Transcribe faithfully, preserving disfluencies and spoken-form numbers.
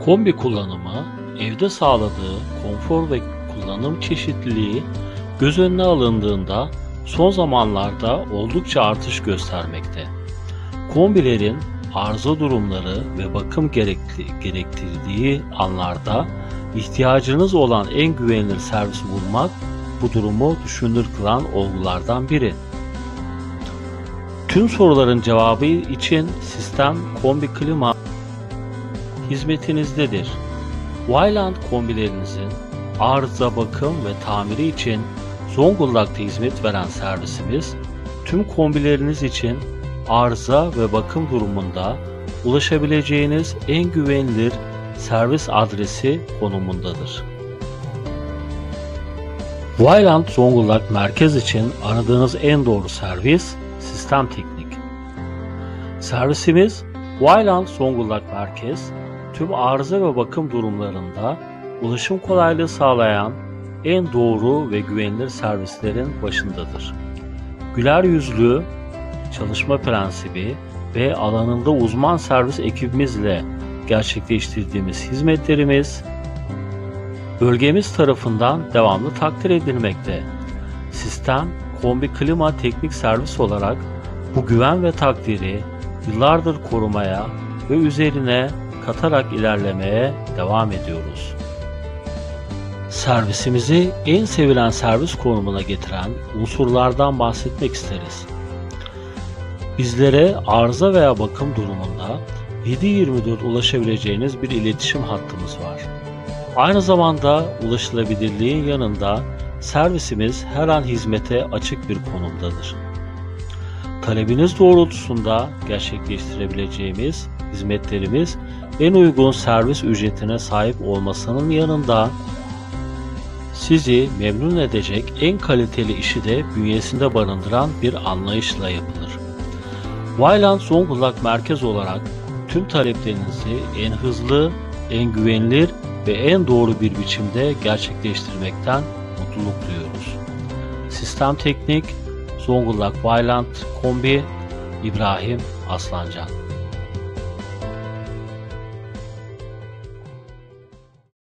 Kombi kullanımı, evde sağladığı konfor ve kullanım çeşitliliği göz önüne alındığında son zamanlarda oldukça artış göstermekte. Kombilerin arıza durumları ve bakım gerekli, gerektirdiği anlarda ihtiyacınız olan en güvenilir servisi bulmak bu durumu düşünülür kılan olgulardan biri. Tüm soruların cevabı için Sistem Kombi Klima hizmetinizdedir. Vaillant kombilerinizin arıza, bakım ve tamiri için Zonguldak'ta hizmet veren servisimiz, tüm kombileriniz için arıza ve bakım durumunda ulaşabileceğiniz en güvenilir servis adresi konumundadır. Vaillant Zonguldak merkez için aradığınız en doğru servis Sistem Teknik. Servisimiz Vaillant Zonguldak merkez, tüm arıza ve bakım durumlarında ulaşım kolaylığı sağlayan en doğru ve güvenilir servislerin başındadır. Güler yüzlü çalışma prensibi ve alanında uzman servis ekibimizle gerçekleştirdiğimiz hizmetlerimiz bölgemiz tarafından devamlı takdir edilmekte. Sistem Kombi Klima Teknik Servis olarak bu güven ve takdiri yıllardır korumaya ve üzerine katarak ilerlemeye devam ediyoruz. Servisimizi en sevilen servis konumuna getiren unsurlardan bahsetmek isteriz. Bizlere arıza veya bakım durumunda yedi yirmi dört ulaşabileceğiniz bir iletişim hattımız var. Aynı zamanda ulaşılabilirliğin yanında servisimiz her an hizmete açık bir konumdadır. Talebiniz doğrultusunda gerçekleştirebileceğimiz hizmetlerimiz en uygun servis ücretine sahip olmasının yanında sizi memnun edecek en kaliteli işi de bünyesinde barındıran bir anlayışla yapılır. Vaillant Zonguldak merkez olarak tüm taleplerinizi en hızlı, en güvenilir ve en doğru bir biçimde gerçekleştirmekten mutluluk duyuyoruz. Sistem Teknik, Zonguldak Vaillant Kombi, İbrahim Aslancan.